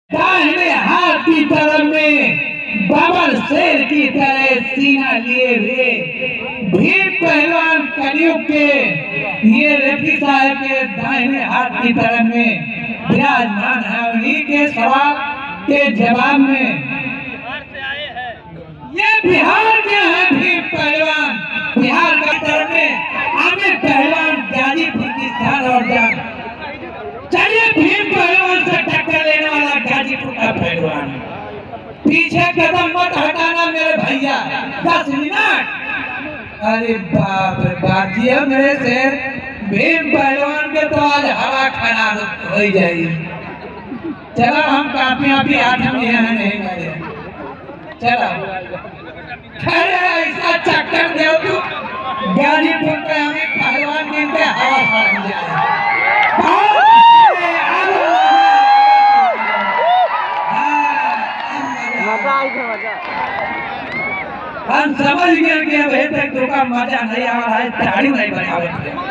दाहिने हाथ की तरफ में बबर शेर की तरह सीना लिए हुए भीम पहलवान कलयुग के ये रेफरी साहब के दाहिने हाथ की तरफ में विराजमान है। उन्हीं के सवाल के जवाब में ये बिहार के हैं भीम पहलवान। बिहार का तरफ में आमिर पहलवान गाजीपुर की स्थान और जान। चलिए भीम पहलवान से टक्कर लेने वाला गाजीपुर का पहलवान। पीछे कदम मत हटाना मेरे भैया, 10 मिनट। अरे बाप रे बाप जी, मेरे से भीम पहलवान के तो आज हवा खराब हो जाएगी। चलो हम काफियां भी आठम यहाँ नहीं मरे। चलो खड़े ऐसा चक्कर दे तू गाजीपुर पे हमें पहलवान के हवा खराब जाए। हम समझ गए कि अभी तक तुका मजा नहीं आ रहा है, दाढ़ी नहीं बनावे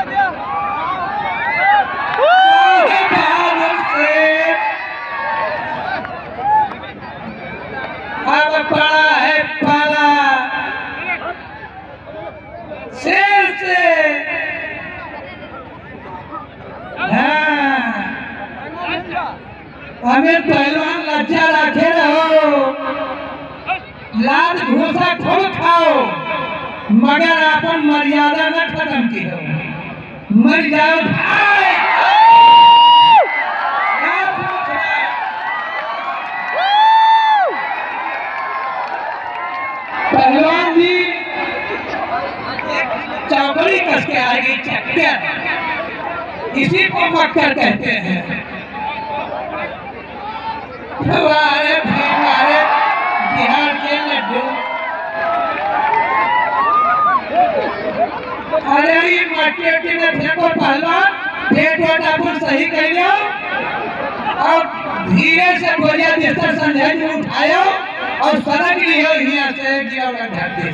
अब पड़ा है पाला शेर से। हाँ हमें पहलवान लज्जा रखे रहो, लाल घूसा खूब खाओ, मगर अपन मर्यादा न खत्म की हो। मर जाओ भाई। पहलवान जी चौकड़ी कस के आएगी चक्कर, इसी को मक्कर कहते हैं। हमारे बिहार के लड्डू। अरे ये मट्टी में फेंको पहलवान, पेट वाटा सही कर लो और धीरे से बोलिया बिस्तर संझे में उठायो और सड़क लियो यहाँ से गिरा ढाते।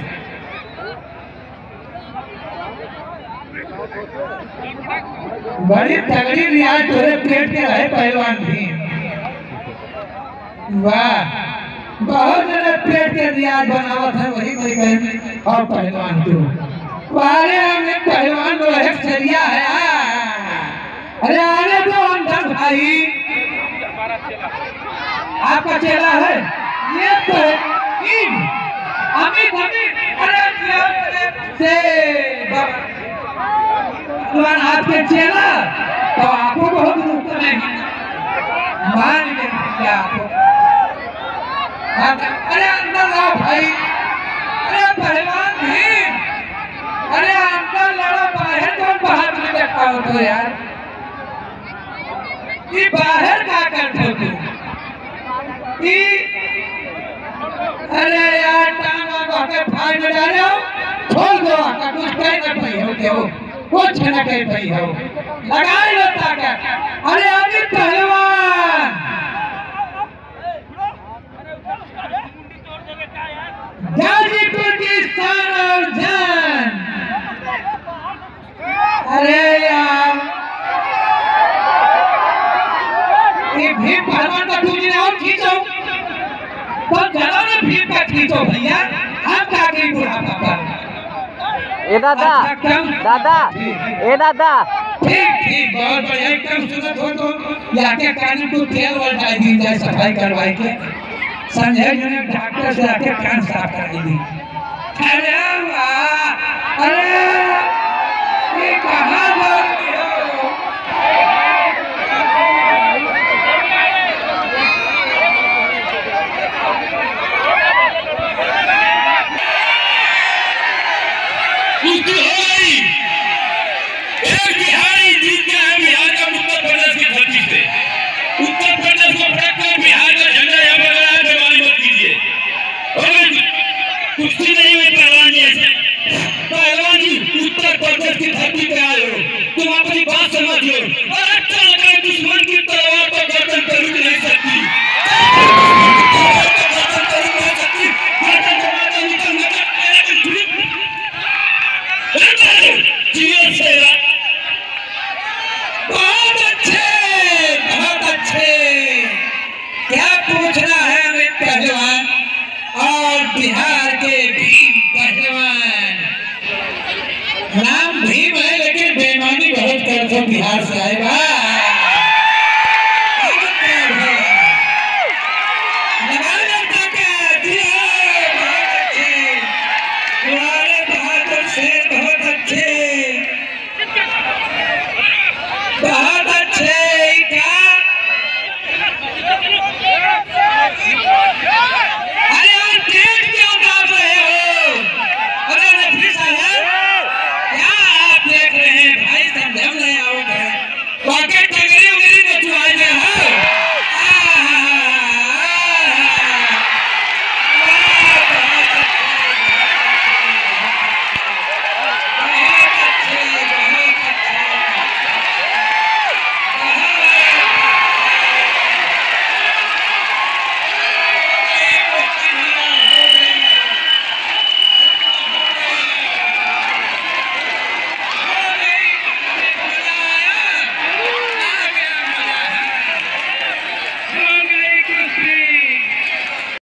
बड़ी तगड़ी रियाज तोरे पेट के रहे पहलवान भी। वाह, बहुत जने पेट के रियाज बनावत है, वही कोई कहे और पहलवान तू वाले हमें पहलवान तो एक सरिया है। अरे आने तो अंदर भाई, आपका चेला है ये तो अमित अरे से पहलवान आपके चेला तो आपको बहुत रुक नहीं मान के आपको। अरे अंदर आओ भाई। अरे पहलवान भीम, अरे अंदर लड़ो, बाहर कौन बाहर में बैठा हो तो यार, ये बाहर क्या करते हो तुम? अरे यार टांगा के फाड़ में डालो, खोल दो, कुछ कह न पाई हो क्यों, कुछ न कह पाई हो, लगा लो ताकत। अरे अभी पहलवान गाजीपुर की शान और जान। अरे यार ये भीम पहलवान का तुझे और खींचो तो चलो ना, भीम का खींचो भैया, हम क्या करें बुढ़ा पापा। ए दादा दादा ए दादा ठीक बहुत बढ़िया, एकदम सुनत हो तो याके कान को तेल वाल डाल दी जाए, सफाई करवाई के संजय जी ने डॉक्टर से आके कान साफ कर दी। अरे वाह, अरे ये कहाँ बोल रहे हो? कुश्ती हो गई, एक बिहारी जीत गया है बिहार का उत्तर प्रदेश की धरती से। उत्तर प्रदेश को फटकर बिहार का झंडा यहाँ पर लगाया, बेमानी मत कीजिए। कुश्ती नहीं हुई पहलवान जी, ऐसे पहलवान जी उत्तर प्रदेश की धरती पे आए हो तुम। यह पूछना है अमित पहलवान और बिहार के भीम पहलवान। नाम भीम है लेकिन बेईमानी बहुत करते बिहार से आए बा।